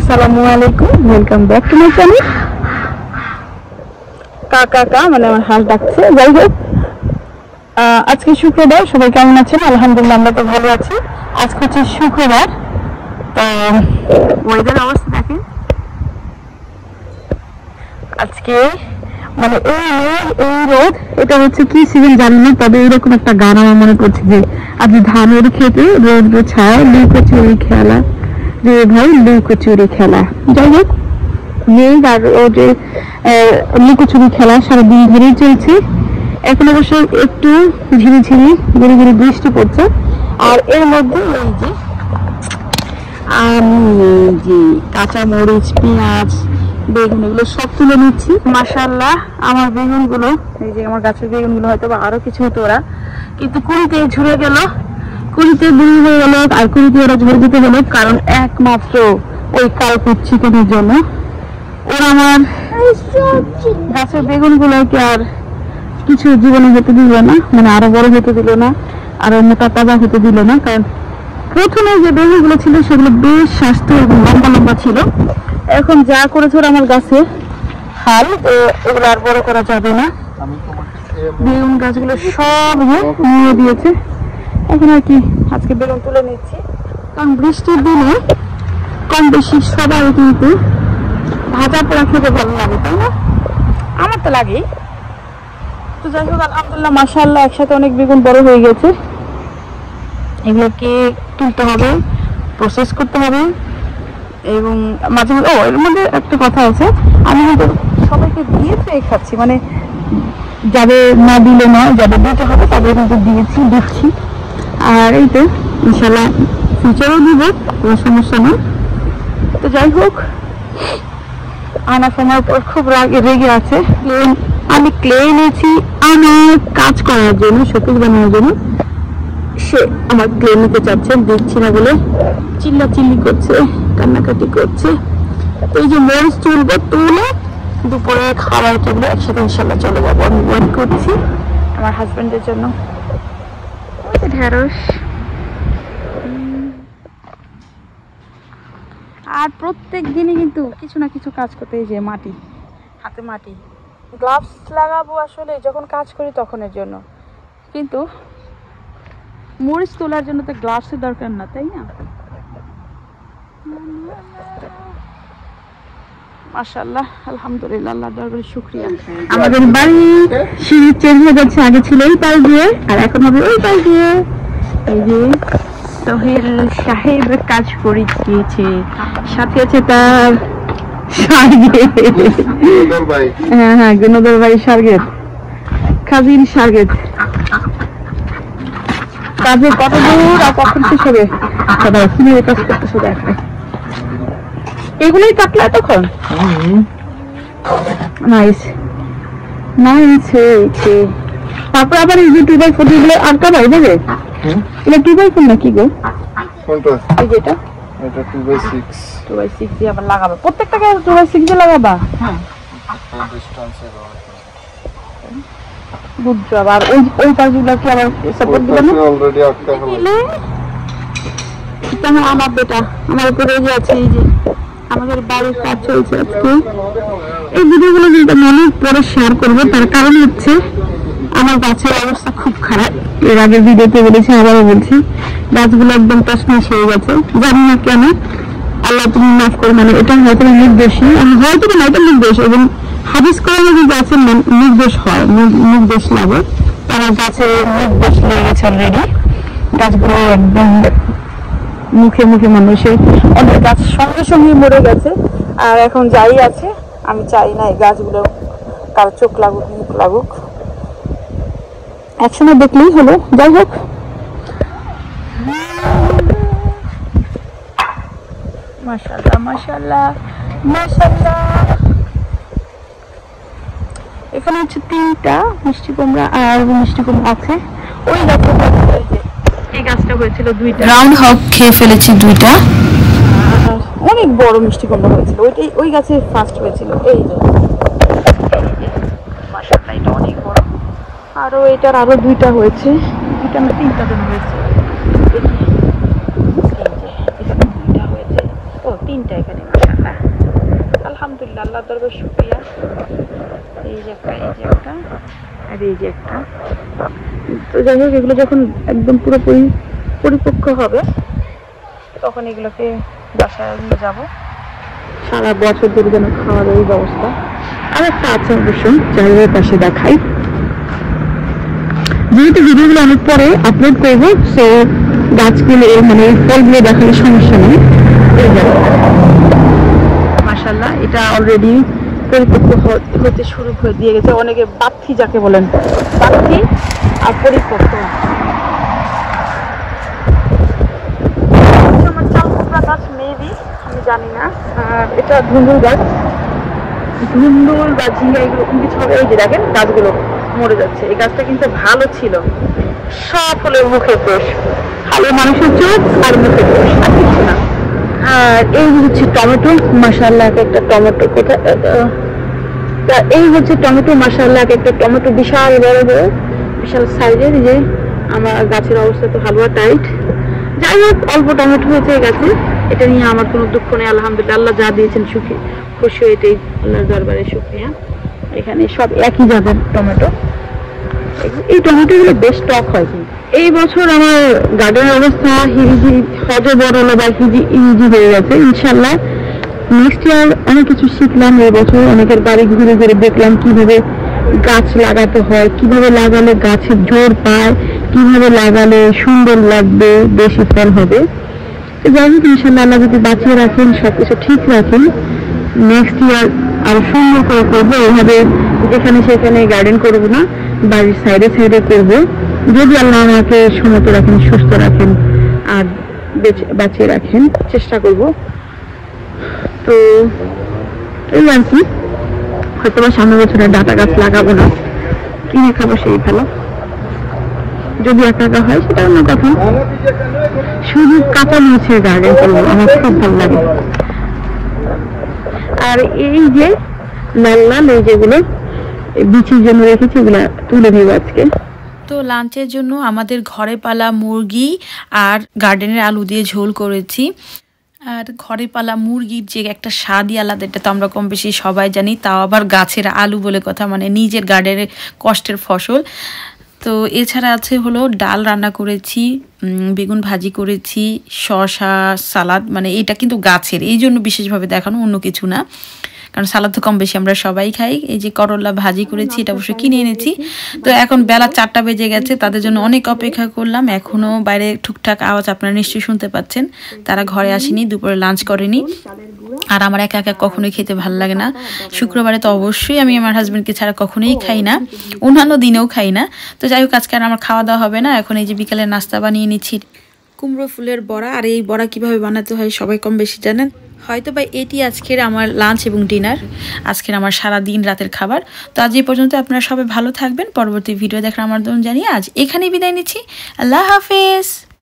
আসসালামু আলাইকুম, welcome back to my channel. কাকা মানে আমার হাঁস ডাকছে। যাই হোক, আজকে শুক্রবার, সবাই কেমন আছেন? আলহামদুলিল্লাহ, আমরা তো ভালো আছি। আজকে হচ্ছে শুক্রবার, তো ওয়েদার অবস্থা দেখেন আজকে, মানে এই রোদ, এটা হচ্ছে কি সিজন জানি না, তবে এরকম একটা গান আমার মনে পড়ছে যে আজকে ধানের খেতে রোদ ছায় লুকোচুরি খেলা রে ভাই, লুকোচুরি খেলা। যাই হোক, মেঘ আর রোদে লুকোচুরি খেলা সারাদিন ধরেই চলছে। এখন অবশ্য একটু ঝিরিঝিরি গুড়ি গুড়ি বৃষ্টি পড়ছে। আর এর মধ্যে এই যে আমি যে কাঁচা মরিচ, পেঁয়াজ, বেগুন এগুলো সব তুলে নিচ্ছি। মাশাআল্লাহ, আমার বেগুনগুলো, এই যে আমার গাছের বেগুনগুলো হয়তো বা আরো কিছু হতো ওরা, কিন্তু কুড়িতে ঝরে গেল, কুড়িতে বুড়ি হয়ে গেল, আর কুড়িতে ওরা ঝরে দিতে হলো, কারণ একমাত্র ওই কালকুট চিকেনের জন্য। ওরা আমার গাছের বেগুনগুলোকে আর কিছু জীবনে হতে দিল না, মানে আরো বড় হতে দিল না, আরো মোটা তাজা হতে দিল না। কারণ প্রথমে যে বেগুনগুলো ছিল সেগুলো বেশ স্বাস্থ্য এবং লম্বা লম্বা ছিল। এখন যা করেছে ওরা আমার গাছে হাল, এগুলো আর বড় করা যাবে না। বেগুন গাছগুলো সব নিয়ে দিয়েছে। এখন আর কি আজকে বেগুন তুলে নিচ্ছি, কারণ বৃষ্টির দিনে কম বেশি সবাই কিন্তু ভাজা পোড়া খেতে ভালো লাগে, তাই না? আমার তো লাগেই। তো যাই হোক, আলহামদুলিল্লাহ, মাশাআল্লাহ, একসাথে অনেক বেগুন বড় হয়ে গেছে। এগুলোকে তুলতে হবে, প্রসেস করতে হবে, এবং মাঝে মাঝে এর মধ্যে একটা কথা আছে, আমি কিন্তু সবাইকে দিয়েছে খাচ্ছি, মানে যাদের না দিলে নয়, যাদের দিতে হবে তাদের কিন্তু দিচ্ছি। আর এই তো ইনশাল্লাহ ফিউচারেও দিব, কোনো সমস্যা নেই। তো যাই হোক, আনার সময় পর খুব রেগে আছে। আমি ক্লে এনেছি আমার কাজ করার জন্য, শোকেস বানানোর জন্য। সে আমার ক্লে নিতে চাচ্ছে, দিচ্ছি না বলে চিল্লাচিল্লি করছে, কান্নাকাটি করছে। এই যে মরিচ তুলবো, তুলে দুপুরে খাবার টেবিলে একসাথে ইনশাল্লাহ চলে যাবো। আমি ওয়েট করছি আমার হাজবেন্ডের জন্য। ঢেঁড়স। আর প্রত্যেক দিনই কিন্তু কিছু না কিছু কাজ করতে, এই যে মাটি, হাতে মাটি, গ্লাভস লাগাবো আসলে যখন কাজ করি তখনের জন্য, কিন্তু মরিচ তোলার জন্য তো গ্লাভসের দরকার না, তাই না? মাশাআল্লাহ, আলহামদুলিল্লাহ, আল্লাহর দরবারে শুকরিয়া। আমাদের বাড়ি সিঁড়ি চেঞ্জ হয়ে যাচ্ছে, আগে ছিল এই পাশ দিয়ে আর এখন হবে ওই পাশ দিয়ে। এই যে সোহেল সাহেব কাজ করে দিয়েছে, সাথে আছে তার হ্যাঁ গুণদর ভাই সার্গেত, কাজিন সার্গেত। কাজে কত দূর আর কখন শেষ হবে কিভাবে কাজ করতেছে দেখো। এগুলোই কাটলা তখন? নাইস নাইস হয়েছে। তারপর আবার এই যে 2x4 গুলো আটকা ভাই দেবে, এটা 2x4 নাকি গো? কোনটা? এই যেটা, এটা 2x6 দিয়ে আবার লাগাবো, প্রত্যেকটাকে 2x6 দিয়ে লাগাবা? হ্যাঁ, ডিসটেন্সে গুড জব। আর ওই পাশগুলো কি আবার সাপোর্ট দিবে না? অলরেডি আটকা হলো। এটা আমার বেটা আমার উপরে যে আছে, এই যে আমাদের বাড়ির কাজ চলছে আজকে। এই ভিডিওগুলো কিন্তু আমি পরে শেয়ার করবো, তার কারণ হচ্ছে আমার গাছের অবস্থা খুব খারাপ। এর আগের ভিডিওতে বলেছি, আবারও বলছি, গাছগুলো একদম তছনছ হয়ে গেছে। জানি না কেন, আল্লাহ তুমি মাফ করো। মানে এটা হয়তো নির্দোষী, হয়তো না, এটা নির্দোষ, এবং হাদিস করে যদি গাছের নির্দোষ হয়, নির্দোষ লাগে, তারা গাছের নির্দোষ লেগে গেছে অলরেডি। গাছগুলো একদম মুখে মুখে মানুষের, অনেক গাছ সঙ্গে সঙ্গে মরে গেছে। আর এখন যাই আছে, আমি চাই না এই গাছগুলো কারো চোখ লাগুক, মুখ লাগুক, একসময় দেখলেই হলো। যাই হোক, মাশাআল্লাহ মাশাআল্লাহ মাশাআল্লাহ। এখানে হচ্ছে 3টা মিষ্টি কুমড়া, আর মিষ্টি কুমড়া আছে ওই গাছে। এই গাছটা হয়েছিল 2টা, রাউন্ড হক খেয়ে ফেলেছি 2টা। অনেক বড় মিষ্টি কুমড়া হয়েছিল, ওই গাছে ফার্স্ট হয়েছিল। এই যে মাশাআল্লাহ, এটা অনেক বড়। আরো এটার আরো 2টা হয়েছে, 2টা না 3টা জন হয়েছে। এই যে এখানে 2টা হয়েছে, ও 3টা এখানে। মাশাআল্লাহ, আলহামদুলিল্লাহ, আল্লাহর দরবার শুকরিয়া। এই যে একটা, এই যে একটা, আর এই যে একটা। তো যাই হোক, এগুলো যখন একদম পুরোপুরি পরিপক্ক হবে তখন এগুলোকে বাসায় নিয়ে যাবো, সারা বছর ধরে যেন খাওয়ার এই ব্যবস্থা। আর একটা আছে অবশ্য, চারিদিকের পাশে দেখাই, যেহেতু ভিডিওগুলো অনেক পরে আপলোড করবো, সো গাছগুলো মানে ফলগুলো দেখালে সমস্যা নেই। এই যে মাশাআল্লাহ, এটা অলরেডি পরিপক্ক হতে শুরু করে দিয়ে গেছে। অনেকে বাত্থি যাকে বলেন, বাত্থি আর পরিপক্ক। আমার চালকুমড়া গাছ মেবি, আমি জানি না। আর এটা ধুন্দুল গাছ, ধুন্দুল বা ঝিঙ্গা এরকম কিছু হবে। এই যে দেখেন গাছগুলো মরে যাচ্ছে। এই গাছটা কিন্তু ভালো ছিল, সব হলো মুখের দোষ, খালি মানুষের চোখ আর মুখের দোষ, আর কিছু না। আর এই হচ্ছে টমেটো, মাশাআল্লাহ একটা টমেটো, কোথায় এই হচ্ছে টমেটো, মাশাআল্লাহ একটা টমেটো বিশাল বড় বড়, বিশাল সাইজের। যে আমার গাছের অবস্থা তো হালুয়া টাইট। যাই হোক, অল্প টমেটো হয়েছে এই গাছে, এটা নিয়ে আমার কোনো দুঃখ নেই। আলহামদুলিল্লাহ, আল্লাহ যা দিয়েছেন সুখী খুশি, এটাই আল্লাহর দরবারে শুকরিয়া। এখানে সব একই জাতের টমেটো। এই টমেটোগুলো বেশ টক হয়। এই বছর আমার গার্ডেনের অবস্থা হিরিজি হজে বড় হলো বা হিজি হয়ে গেছে। ইনশাল্লাহ নেক্সট ইয়ার অনেক কিছু শিখলাম। এই বছর অনেকের বাড়ি ঘুরে ঘুরে দেখলাম কিভাবে গাছ লাগাতে হয়, কিভাবে লাগালে গাছের জোর পায়, কিভাবে লাগালে সুন্দর লাগবে, বেশি ফল হবে। তো যাই হোক, ইনশাল্লাহ আল্লাহ যদি বাঁচিয়ে রাখেন, সবকিছু ঠিক রাখেন, নেক্সট ইয়ার আরো সুন্দর করে করবো। এইভাবে যেখানে সেখানে গার্ডেন করবো না, বাড়ির সাইডে সাইডে করবো, যদি আল্লাহ আমাকে সমত রাখেন, সুস্থ রাখেন আর বাঁচিয়ে রাখেন, চেষ্টা করব। তো এই আর কি, হয়তো বা সামনের বছরে ডাটা গাছ লাগাবো না, কিনে খাবো সেই ভালো। যদি একা হয় সেটা অন্য কথা। শুধু কাঁচা মরিচের গার্ডেন করবো, আমার খুব ভালো লাগে। আর এই যে লাল লাল এই যেগুলো বিচির জন্য রেখেছি, এগুলো তুলে নেবো আজকে। তো লাঞ্চের জন্য আমাদের ঘরে পালা মুরগি আর গার্ডেনের আলু দিয়ে ঝোল করেছি। আর ঘরে পালা মুরগির যে একটা স্বাদই আলাদা, এটা তো আমরা কম বেশি সবাই জানি। তাও আবার গাছের আলু বলে কথা, মানে নিজের গার্ডেনের কষ্টের ফসল। তো এছাড়া আছে হলো ডাল রান্না করেছি, বেগুন ভাজি করেছি, শসা সালাদ, মানে এটা কিন্তু গাছের, এই জন্য বিশেষভাবে দেখানো, অন্য কিছু না, কারণ সালাদ তো কম বেশি আমরা সবাই খাই। এই যে করলা ভাজি করেছি, এটা অবশ্যই কিনে এনেছি। তো এখন বেলা 4টা বেজে গেছে, তাদের জন্য অনেক অপেক্ষা করলাম। এখনও বাইরে টুকটাক আওয়াজ আপনারা নিশ্চয়ই শুনতে পাচ্ছেন। তারা ঘরে আসেনি, দুপুরে লাঞ্চ করেনি। আর আমার একা একা কখনোই খেতে ভালো লাগে না। শুক্রবারে তো অবশ্যই আমি আমার হাজব্যান্ডকে ছাড়া কখনোই খাই না, অন্যান্য দিনেও খাই না। তো যাই হোক, আজকে আর আমার খাওয়া দাওয়া হবে না। এখন এই যে বিকালে নাস্তা বানিয়ে নিচ্ছি, কুমড়ো ফুলের বড়া। আর এই বড়া কিভাবে বানাতে হয় সবাই কম বেশি জানেন হয়তো বা। এটি আজকের আমার লাঞ্চ এবং ডিনার, আজকের আমার সারা দিন রাতের খাবার। তো আজ এই পর্যন্ত, আপনারা সবাই ভালো থাকবেন। পরবর্তী ভিডিও দেখার আমার জন্য জানিয়ে আজ এখানেই বিদায় নিচ্ছি। আল্লাহ হাফেজ।